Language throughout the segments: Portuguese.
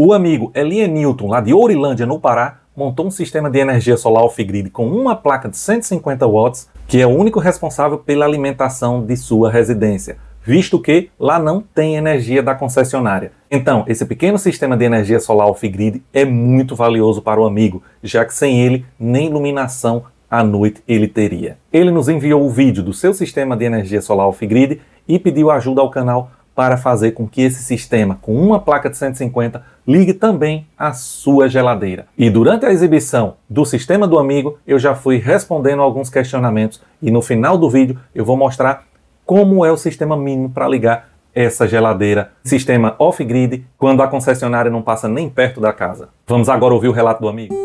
O amigo Elienilton, lá de Ourilândia, no Pará, montou um sistema de energia solar off-grid com uma placa de 150 watts, que é o único responsável pela alimentação de sua residência, visto que lá não tem energia da concessionária. Então, esse pequeno sistema de energia solar off-grid é muito valioso para o amigo, já que sem ele, nem iluminação à noite ele teria. Ele nos enviou o vídeo do seu sistema de energia solar off-grid e pediu ajuda ao canal para fazer com que esse sistema, com uma placa de 150, ligue também a sua geladeira. E durante a exibição do sistema do amigo, eu já fui respondendo alguns questionamentos e no final do vídeo eu vou mostrar como é o sistema mínimo para ligar essa geladeira, sistema off-grid, quando a concessionária não passa nem perto da casa. Vamos agora ouvir o relato do amigo.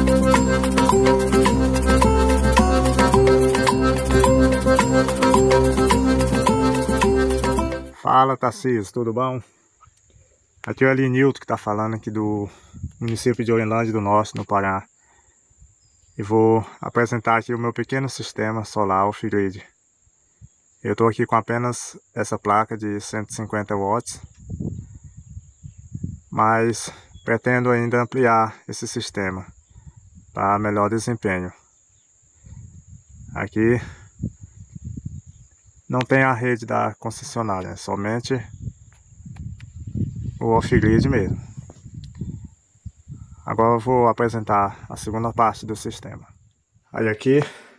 Fala, Tarcísio, tudo bom? Aqui é o Elienilton que está falando aqui do município de Ourilândia do Norte, no Pará. E vou apresentar aqui o meu pequeno sistema solar off-grid. Eu estou aqui com apenas essa placa de 150 watts, mas pretendo ainda ampliar esse sistema para melhor desempenho. Aqui não tem a rede da concessionária, é somente o off-grid mesmo. Agora eu vou apresentar a segunda parte do sistema. Aí aqui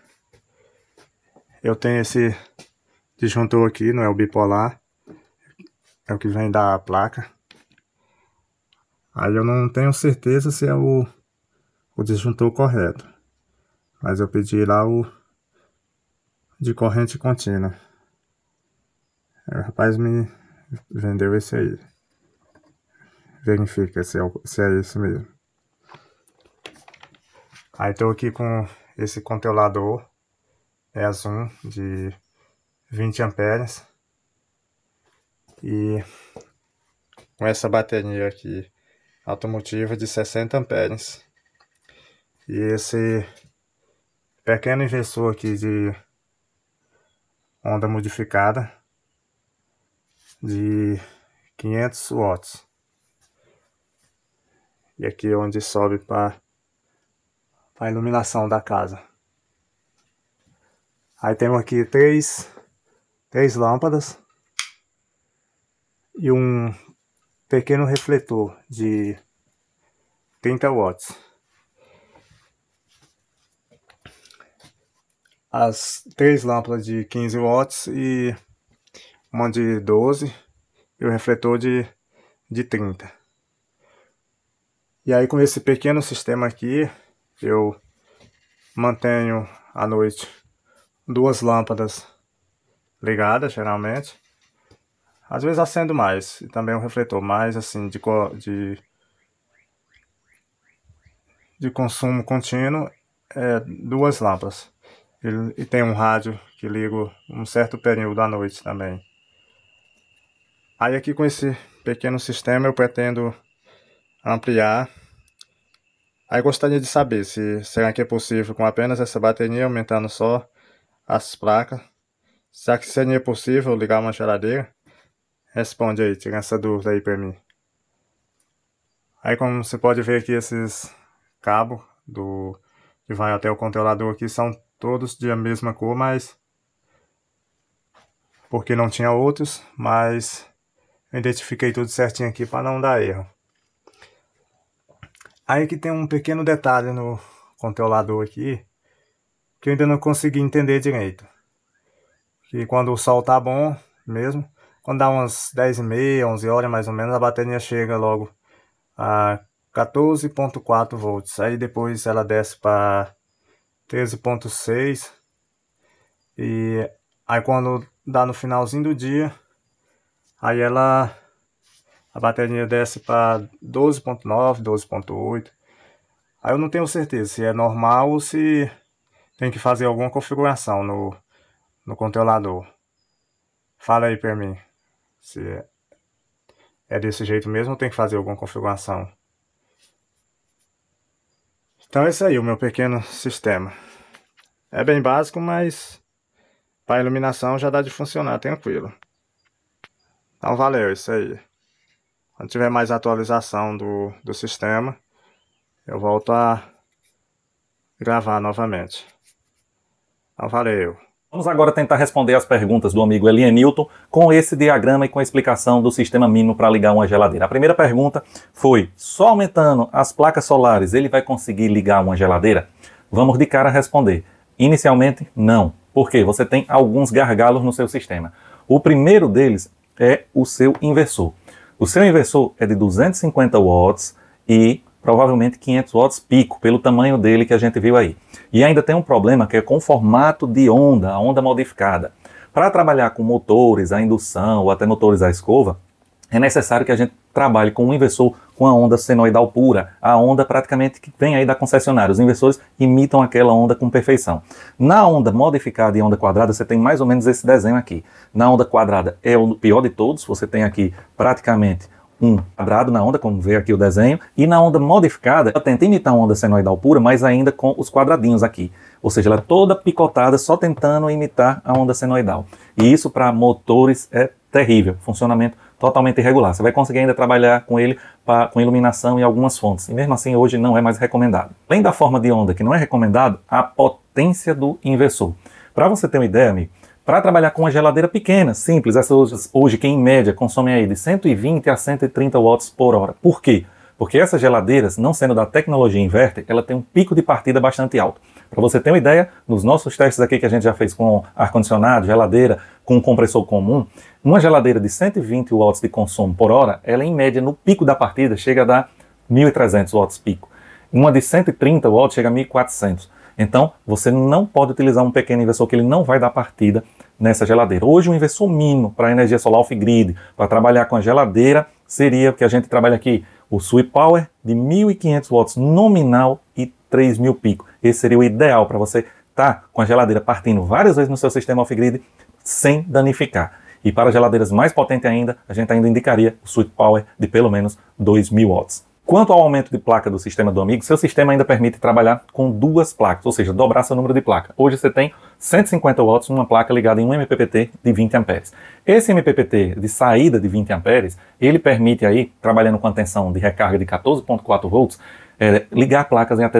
eu tenho esse disjuntor aqui, não é o bipolar, é o que vem da placa. Aí eu não tenho certeza se é o disjuntor correto, mas eu pedi lá o de corrente contínua. O rapaz me vendeu esse aí. Verifica se é esse mesmo. Aí estou aqui com esse controlador EZ1 de 20 amperes. E com essa bateria aqui automotiva de 60 amperes. E esse pequeno inversor aqui de onda modificada de 500 watts. E aqui é onde sobe para a iluminação da casa. Aí temos aqui três lâmpadas e um pequeno refletor de 30 watts. As três lâmpadas de 15 watts e uma de 12 e o refletor de 30. E aí com esse pequeno sistema aqui eu mantenho à noite duas lâmpadas ligadas geralmente. Às vezes acendo mais e também um refletor mais assim de consumo contínuo, duas lâmpadas. E tem um rádio que ligo um certo período à noite também. Aí aqui com esse pequeno sistema eu pretendo ampliar. Aí gostaria de saber se será que é possível com apenas essa bateria aumentando só as placas. Será que seria possível ligar uma geladeira? Responde aí, tira essa dúvida aí para mim. Aí como você pode ver aqui, esses cabos que vai até o controlador aqui são todos de a mesma cor, mas porque não tinha outros, mas eu identifiquei tudo certinho aqui para não dar erro. Aí que tem um pequeno detalhe no controlador aqui que eu ainda não consegui entender direito. Que quando o sol tá bom mesmo, quando dá umas 10h30, 11 horas mais ou menos, a bateria chega logo a 14,4 volts. Aí depois ela desce para 13,6. E aí quando dá no finalzinho do dia, aí a bateria desce para 12,9, 12,8. Aí eu não tenho certeza se é normal ou se tem que fazer alguma configuração no controlador. Fala aí pra mim se é desse jeito mesmo ou tem que fazer alguma configuração. Então é isso aí, o meu pequeno sistema. É bem básico, mas para iluminação já dá de funcionar tranquilo. Então valeu, é isso aí. Quando tiver mais atualização do sistema, eu volto a gravar novamente. Então, valeu. Vamos agora tentar responder as perguntas do amigo Elienilton com esse diagrama e com a explicação do sistema mínimo para ligar uma geladeira. A primeira pergunta foi: só aumentando as placas solares ele vai conseguir ligar uma geladeira? Vamos de cara responder. Inicialmente, não. Por quê? Você tem alguns gargalos no seu sistema. O primeiro deles é o seu inversor. O seu inversor é de 250 watts e provavelmente 500 watts pico, pelo tamanho dele que a gente viu aí. E ainda tem um problema que é com o formato de onda, a onda modificada. Para trabalhar com motores a indução ou até motores a escova, é necessário que a gente trabalhe com um inversor com a onda senoidal pura, a onda praticamente que vem aí da concessionária. Os inversores imitam aquela onda com perfeição. Na onda modificada e onda quadrada, você tem mais ou menos esse desenho aqui. Na onda quadrada é o pior de todos, você tem aqui praticamente um quadrado na onda, como vê aqui o desenho, e na onda modificada, ela tenta imitar a onda senoidal pura, mas ainda com os quadradinhos aqui. Ou seja, ela é toda picotada, só tentando imitar a onda senoidal. E isso para motores é terrível, funcionamento totalmente irregular. Você vai conseguir ainda trabalhar com ele com iluminação em algumas fontes, e mesmo assim hoje não é mais recomendado. Além da forma de onda que não é recomendado, a potência do inversor. Para você ter uma ideia, amigo, para trabalhar com uma geladeira pequena, simples, essas hoje que em média consomem aí de 120 a 130 watts por hora. Por quê? Porque essas geladeiras, não sendo da tecnologia inverter, ela tem um pico de partida bastante alto. Para você ter uma ideia, nos nossos testes aqui que a gente já fez com ar-condicionado, geladeira, com compressor comum, uma geladeira de 120 watts de consumo por hora, ela em média no pico da partida chega a dar 1.300 watts pico. Uma de 130 watts chega a 1.400. Então, você não pode utilizar um pequeno inversor que ele não vai dar partida nessa geladeira. Hoje, um inversor mínimo para energia solar off-grid, para trabalhar com a geladeira, seria o que a gente trabalha aqui, o Sweep Power de 1.500 watts nominal e 3.000 pico. Esse seria o ideal para você estar com a geladeira partindo várias vezes no seu sistema off-grid sem danificar. E para geladeiras mais potentes ainda, a gente ainda indicaria o Sweep Power de pelo menos 2.000 watts. Quanto ao aumento de placa do sistema do amigo, seu sistema ainda permite trabalhar com duas placas, ou seja, dobrar seu número de placa. Hoje você tem 150 watts numa placa ligada em um MPPT de 20 amperes. Esse MPPT de saída de 20 amperes, ele permite aí, trabalhando com a tensão de recarga de 14.4 volts, ligar placas em até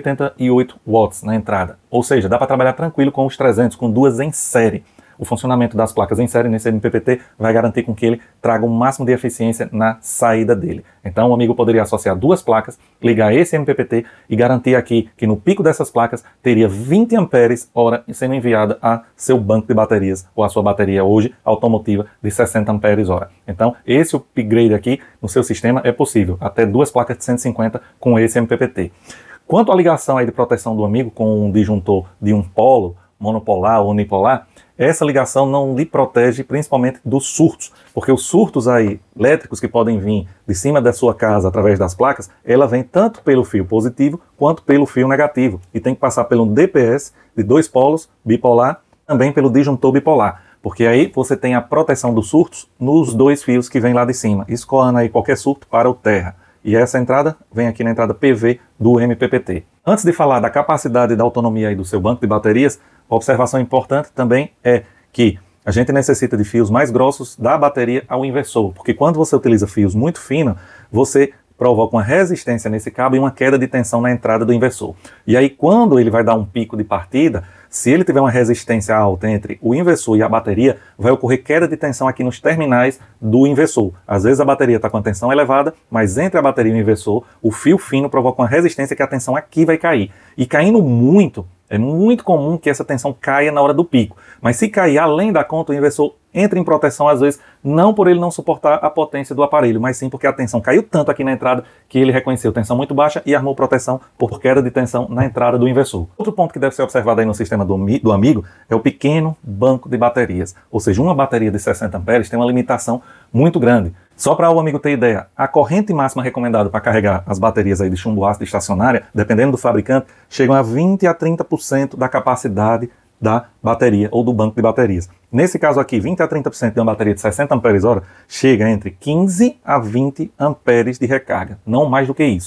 288 watts na entrada. Ou seja, dá para trabalhar tranquilo com os 300, com duas em série. O funcionamento das placas em série nesse MPPT vai garantir com que ele traga o máximo de eficiência na saída dele. Então o amigo poderia associar duas placas, ligar esse MPPT e garantir aqui que no pico dessas placas teria 20 amperes hora sendo enviada a seu banco de baterias ou a sua bateria hoje automotiva de 60 amperes hora. Então esse upgrade aqui no seu sistema é possível, até duas placas de 150 com esse MPPT. Quanto à ligação aí de proteção do amigo com um disjuntor de um polo, monopolar ou unipolar, essa ligação não lhe protege principalmente dos surtos, porque os surtos aí elétricos que podem vir de cima da sua casa através das placas, ela vem tanto pelo fio positivo quanto pelo fio negativo, e tem que passar pelo DPS de dois polos bipolar, também pelo disjuntor bipolar, porque aí você tem a proteção dos surtos nos dois fios que vem lá de cima, escoando aí qualquer surto para o terra. E essa entrada vem aqui na entrada PV do MPPT. Antes de falar da capacidade e da autonomia aí do seu banco de baterias, a observação importante também é que a gente necessita de fios mais grossos da bateria ao inversor, porque quando você utiliza fios muito finos, você provoca uma resistência nesse cabo e uma queda de tensão na entrada do inversor. E aí quando ele vai dar um pico de partida, se ele tiver uma resistência alta entre o inversor e a bateria, vai ocorrer queda de tensão aqui nos terminais do inversor. Às vezes a bateria está com a tensão elevada, mas entre a bateria e o inversor, o fio fino provoca uma resistência que a tensão aqui vai cair. E caindo muito, é muito comum que essa tensão caia na hora do pico. Mas se cair além da conta, o inversor entra em proteção, às vezes, não por ele não suportar a potência do aparelho, mas sim porque a tensão caiu tanto aqui na entrada que ele reconheceu tensão muito baixa e armou proteção por queda de tensão na entrada do inversor. Outro ponto que deve ser observado aí no sistema do amigo é o pequeno banco de baterias. Ou seja, uma bateria de 60 amperes tem uma limitação muito grande. Só para o amigo ter ideia, a corrente máxima recomendada para carregar as baterias aí de chumbo ácido estacionária, dependendo do fabricante, chegam a 20 a 30% da capacidade da bateria ou do banco de baterias. Nesse caso aqui, 20 a 30% de uma bateria de 60 amperes hora chega entre 15 a 20 amperes de recarga, não mais do que isso.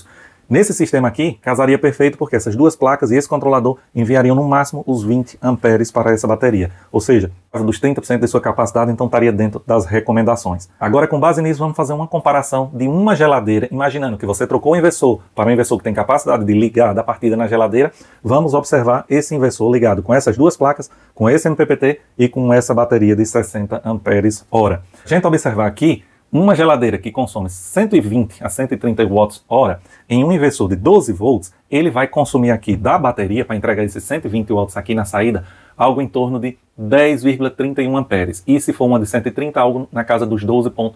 Nesse sistema aqui, casaria perfeito porque essas duas placas e esse controlador enviariam no máximo os 20 amperes para essa bateria. Ou seja, dos 30% de sua capacidade, então estaria dentro das recomendações. Agora, com base nisso, vamos fazer uma comparação de uma geladeira, imaginando que você trocou o inversor para um inversor que tem capacidade de ligar da partida na geladeira. Vamos observar esse inversor ligado com essas duas placas, com esse MPPT e com essa bateria de 60 amperes hora. A gente observar aqui, uma geladeira que consome 120 a 130 watts hora, em um inversor de 12 volts, ele vai consumir aqui da bateria, para entregar esses 120 watts aqui na saída, algo em torno de 10,31 amperes. E se for uma de 130, algo na casa dos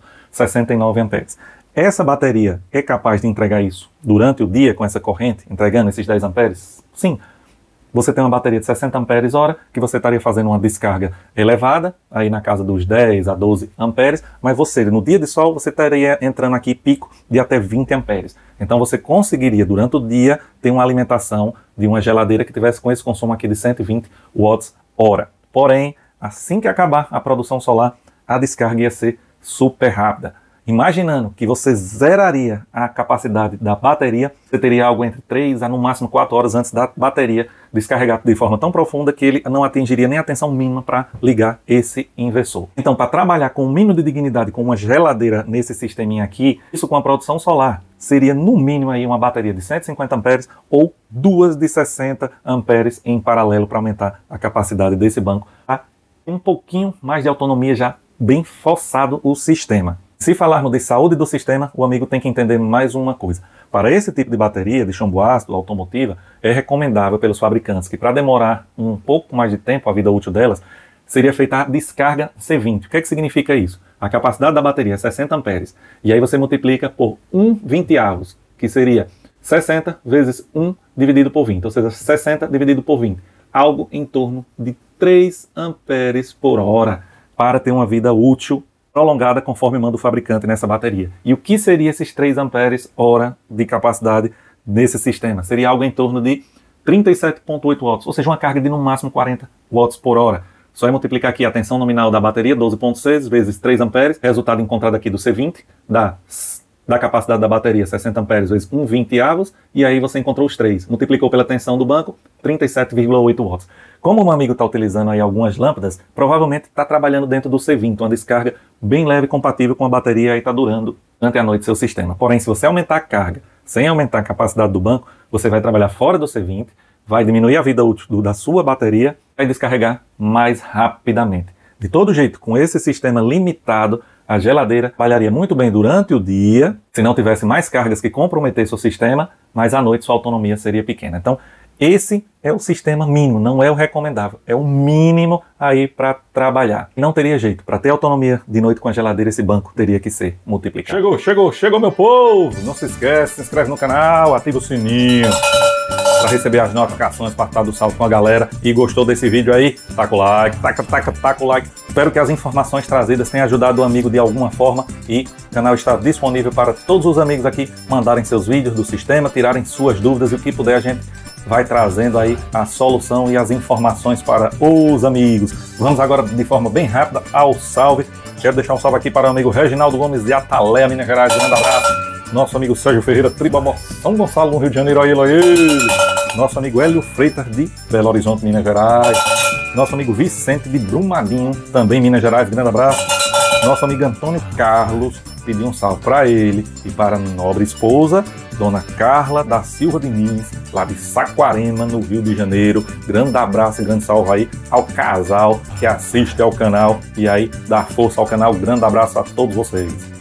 12,69 amperes. Essa bateria é capaz de entregar isso durante o dia com essa corrente, entregando esses 10 amperes? Sim. Você tem uma bateria de 60 amperes hora, que você estaria fazendo uma descarga elevada, aí na casa dos 10 a 12 amperes, mas você, no dia de sol, você estaria entrando aqui pico de até 20 amperes. Então você conseguiria, durante o dia, ter uma alimentação de uma geladeira que tivesse com esse consumo aqui de 120 watts hora. Porém, assim que acabar a produção solar, a descarga ia ser super rápida. Imaginando que você zeraria a capacidade da bateria, você teria algo entre 3 a no máximo 4 horas antes da bateria descarregar de forma tão profunda que ele não atingiria nem a tensão mínima para ligar esse inversor. Então, para trabalhar com um mínimo de dignidade com uma geladeira nesse sisteminha aqui, isso com a produção solar, seria no mínimo aí uma bateria de 150 amperes ou duas de 60 amperes em paralelo para aumentar a capacidade desse banco a um pouquinho mais de autonomia, já bem forçado o sistema. Se falarmos de saúde do sistema, o amigo tem que entender mais uma coisa. Para esse tipo de bateria, de chumbo ácido, automotiva, é recomendável pelos fabricantes que para demorar um pouco mais de tempo a vida útil delas, seria feita a descarga C20. O que é que significa isso? A capacidade da bateria é 60 amperes. E aí você multiplica por 1/20avos, que seria 60 vezes 1 dividido por 20, ou seja, 60 dividido por 20. Algo em torno de 3 amperes por hora para ter uma vida útil prolongada conforme manda o fabricante nessa bateria. E o que seria esses 3 amperes hora de capacidade nesse sistema? Seria algo em torno de 37,8 watts, ou seja, uma carga de no máximo 40 watts por hora. Só é multiplicar aqui a tensão nominal da bateria, 12,6 vezes 3 amperes, resultado encontrado aqui do C20, da capacidade da bateria, 60 amperes vezes 1/20avos, e aí você encontrou os 3. Multiplicou pela tensão do banco, 37,8 watts. Como o meu amigo está utilizando aí algumas lâmpadas, provavelmente está trabalhando dentro do C20, uma descarga bem leve e compatível com a bateria e está durando durante a noite seu sistema. Porém, se você aumentar a carga sem aumentar a capacidade do banco, você vai trabalhar fora do C20, vai diminuir a vida útil da sua bateria e vai descarregar mais rapidamente. De todo jeito, com esse sistema limitado, a geladeira trabalharia muito bem durante o dia, se não tivesse mais cargas que comprometessem o sistema, mas à noite sua autonomia seria pequena. Então, esse é o sistema mínimo, não é o recomendável, é o mínimo aí para trabalhar. Não teria jeito, para ter autonomia de noite com a geladeira, esse banco teria que ser multiplicado. Chegou meu povo! Não se esquece, se inscreve no canal, ativa o sininho para receber as notificações, participar do salto com a galera. E gostou desse vídeo aí? Taca o like, taca o like. Espero que as informações trazidas tenham ajudado o amigo de alguma forma e o canal está disponível para todos os amigos aqui mandarem seus vídeos do sistema, tirarem suas dúvidas e o que puder a gente vai trazendo aí a solução e as informações para os amigos. Vamos agora de forma bem rápida ao salve. Quero deixar um salve aqui para o amigo Reginaldo Gomes de Ataleia, Minas Gerais. Grande abraço. Nosso amigo Sérgio Ferreira, Tribamó, São Gonçalo, no Rio de Janeiro. Aí ele. Nosso amigo Hélio Freitas de Belo Horizonte, Minas Gerais. Nosso amigo Vicente de Brumadinho, também Minas Gerais. Grande abraço. Nosso amigo Antônio Carlos pediu um salve para ele e para a nobre esposa, Dona Carla da Silva Diniz, lá de Saquarema, no Rio de Janeiro. Grande abraço e grande salve aí ao casal que assiste ao canal e aí dá força ao canal. Grande abraço a todos vocês.